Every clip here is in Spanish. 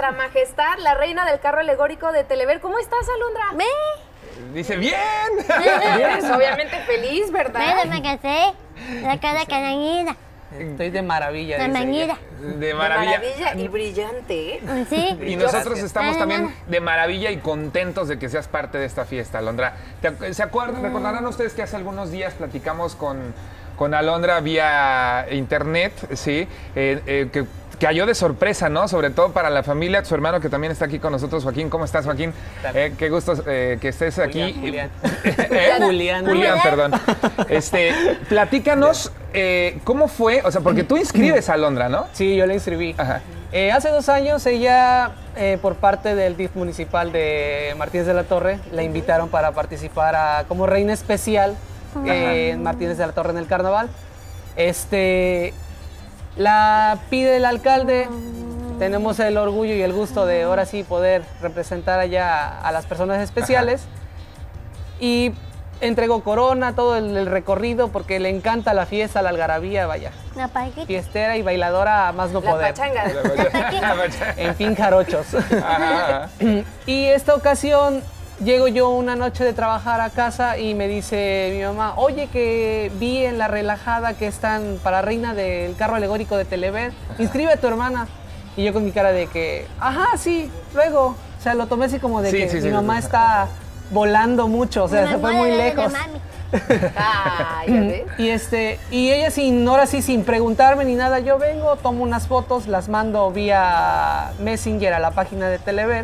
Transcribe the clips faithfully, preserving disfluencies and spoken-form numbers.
nuestra majestad, la reina del carro alegórico de Telever. ¿Cómo estás, Alondra? Me. Dice, bien. Pues obviamente feliz, ¿verdad? Pero me casé. La cara canañida. Estoy de maravilla. De dice maravilla. ella. De maravilla. De maravilla y brillante, ¿eh? Sí. Y nosotros estamos Ay, también mamá. de maravilla y contentos de que seas parte de esta fiesta, Alondra. ¿Te- ¿Se acuerdan? Recordarán ustedes que hace algunos días platicamos con, con Alondra vía internet, ¿sí? Eh, eh, que cayó de sorpresa, ¿no? Sobre todo para la familia, su hermano que también está aquí con nosotros, Joaquín. ¿Cómo estás, Joaquín? Eh, qué gusto eh, que estés aquí. Julián. ¿Eh? Julián. Julián, perdón. Este, platícanos eh, cómo fue, o sea, porque tú inscribes a Alondra, ¿no? Sí, yo la inscribí. Ajá. Eh, hace dos años ella, eh, por parte del D I F municipal de Martínez de la Torre, la invitaron para participar a, como reina especial eh, en Martínez de la Torre en el carnaval. Este, la pide el alcalde. Tenemos el orgullo y el gusto de ahora sí poder representar allá a las personas especiales. Y entregó corona, todo el, el recorrido, porque le encanta la fiesta, la algarabía, vaya. La paquita. Fiestera y bailadora a más no La poder. pachanga. En fin, jarochos. Ajá. Y esta ocasión llego yo una noche de trabajar a casa y me dice mi mamá, oye, que vi en la relajada que están para reina del carro alegórico de Telever, inscribe a tu hermana. Y yo con mi cara de que, ajá, sí, luego. O sea, lo tomé así como de Sí, que sí, mi sí, mamá sí. está volando mucho, o sea, Me se fue enamoré muy de lejos. mami. Ah, ya ves. Y este, y ella sin, ahora sí, sin preguntarme ni nada, yo vengo, tomo unas fotos, las mando vía Messenger a la página de Telever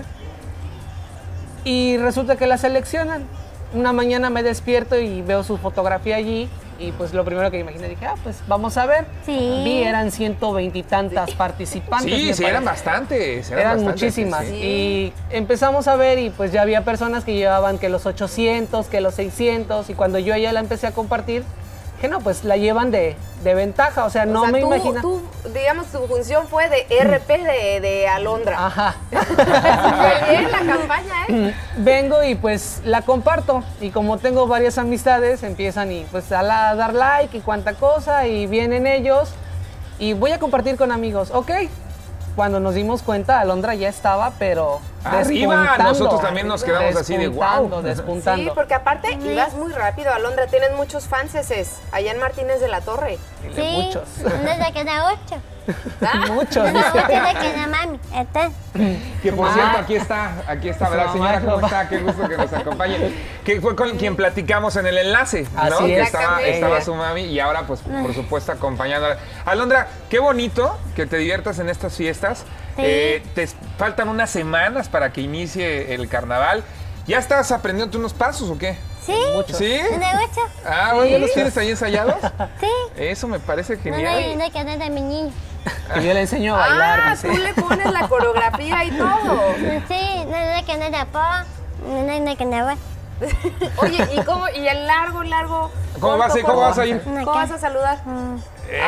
y resulta que la seleccionan. Una mañana me despierto y veo su fotografía allí y pues lo primero que imaginé dije, ah, pues vamos a ver. Sí. Vi, eran ciento veintitantas participantes. Sí, me sí, eran parece. bastantes. Eran, Eran bastantes, muchísimas. sí. Y empezamos a ver y pues ya había personas que llevaban que los ochocientos, que los seiscientos. Y cuando yo ya la empecé a compartir, que no, pues la llevan de, de ventaja. O sea, no o sea, me tú, imagino. tú, digamos, tu función fue de R P de, de Alondra. Ajá. Súper bien la campaña, ¿eh? Vengo y pues la comparto. Y como tengo varias amistades, empiezan y pues a, la- a dar like y cuánta cosa. Y vienen ellos. Y voy a compartir con amigos. Ok. Cuando nos dimos cuenta, Alondra ya estaba, pero Arriba, despuntando. nosotros también nos quedamos así de Despuntando, guau. Despuntando. Sí, porque aparte ibas muy rápido, Alondra. Tienes muchos fanses allá en Martínez de la Torre. Dile Sí. muchos. Desde que era ocho. Muchos. Desde ocho de que era mami. Este. Que por Ah. cierto, aquí está, aquí está, ¿verdad, Su señora? mamá, ¿Cómo su papá. está? Qué gusto que nos acompañe. Que fue con quien platicamos en el enlace, ¿no? Así Que es. estaba, Exactamente. estaba su mami y ahora, pues, por supuesto, acompañándola. Alondra, qué bonito que te diviertas en estas fiestas. Sí. Eh, te faltan unas semanas para que inicie el carnaval. ¿Ya estás aprendiendo unos pasos o qué? Sí. Muchos. ¿Sí? Desde ocho. Ah, bueno, ¿ya los tienes ahí ensayados? Sí. Eso me parece No, genial. no, no, que no de mi niño. Que yo le enseño a bailar. Ah, dice. tú le pones la coreografía y todo. Sí, no, no, que no de po. No, no, no, que no va. Oye, ¿y cómo? ¿Y el largo, largo? ¿Cómo vas a ir? ¿Cómo vas a ir? ¿Cómo vas a saludar? Mm.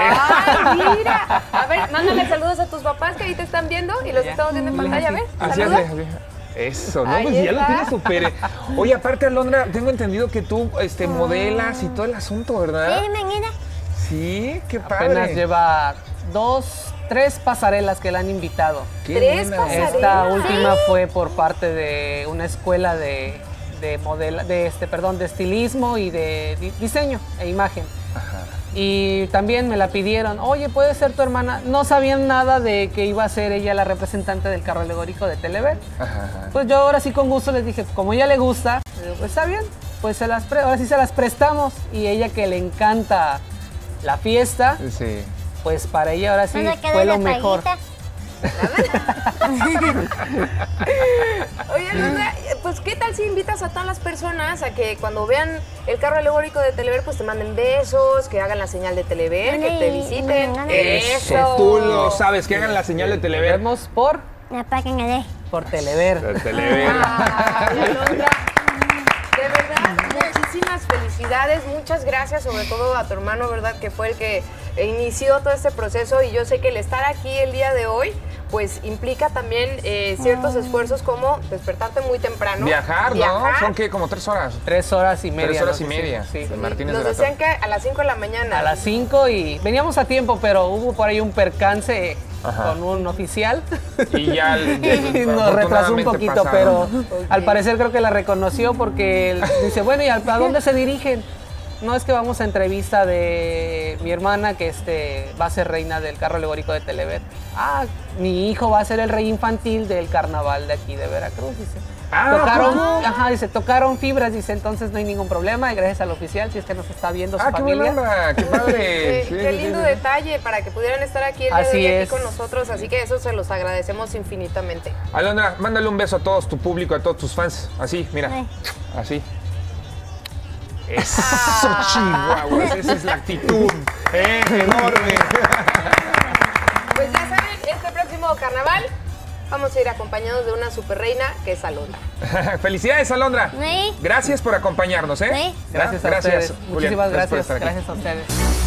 ¡Ay, mira! A ver, mándale saludos a tus papás que ahí te están viendo y los Ya. estamos viendo en pantalla. A ver, Así saluda. hazle, así. Eso, ¿no? Ahí Pues ya lo está. tienes súper. Oye, aparte, Alondra, tengo entendido que tú este, modelas y todo el asunto, ¿verdad? Sí, mañana. Sí, qué padre. Apenas lleva dos, tres pasarelas que la han invitado. Qué Tres buena pasarelas. Esta Sí. última fue por parte de una escuela de, de modela, de este, perdón, de estilismo y de di- diseño e imagen. Ajá. Y también me la pidieron, oye, ¿puede ser tu hermana? No sabían nada de que iba a ser ella la representante del carro alegórico de Telever. Ajá, ajá. Pues yo ahora sí con gusto les dije, como ella le gusta, digo, pues está bien, pues se las pre- ahora sí se las prestamos. Y ella que le encanta la fiesta, Sí. pues para ella ahora sí No se quede fue lo de mejor. paguita. Oye, Alondra, pues ¿qué tal si invitas a todas las personas a que cuando vean el carro alegórico de Telever, pues te manden besos, que hagan la señal de Telever, que te visiten? Eso, tú lo sabes, que hagan la señal de Telever. Vemos por, La paguen a ver. por Telever. De Telever. Ay, Alondra, de verdad, muchísimas felicidades, muchas gracias, sobre todo a tu hermano, ¿verdad? Que fue el que inició todo este proceso y yo sé que el estar aquí el día de hoy, pues implica también eh, ciertos esfuerzos como despertarte muy temprano. Viajar, ¿no? viajar. ¿Son qué? Como tres horas. Tres horas y media. Tres horas nos y media. decían, sí. En Martínez Nos de la decían Torre. que a las cinco de la mañana. A las cinco y veníamos a tiempo, pero hubo por ahí un percance Ajá. con un oficial. Y ya y nos retrasó un poquito, pasaron. pero okay. al parecer creo que la reconoció porque dice, bueno, ¿y a dónde se dirigen? No, es que vamos a entrevista de mi hermana que este, va a ser reina del carro alegórico de Telever. Ah, mi hijo va a ser el rey infantil del carnaval de aquí de Veracruz, dice. Ah, tocaron, ajá, dice, tocaron fibras, dice, entonces no hay ningún problema y gracias al oficial, si es que nos está viendo su ah, familia. ¡Ah, qué padre! qué, sí, qué sí, lindo sí, detalle para que pudieran estar aquí el día así de hoy aquí es. con nosotros, así que eso se los agradecemos infinitamente. Alondra, mándale un beso a todos tu público, a todos tus fans, así, mira, sí. así. Eso, ah. Chihuahua, esa es la actitud, eh, enorme. Pues ya saben, este próximo carnaval vamos a ir acompañados de una super reina que es Alondra. Felicidades, Alondra. Sí. Gracias por acompañarnos, ¿eh? Sí. Gracias a gracias, ustedes. Julián. Muchísimas gracias. Gracias, gracias a ustedes.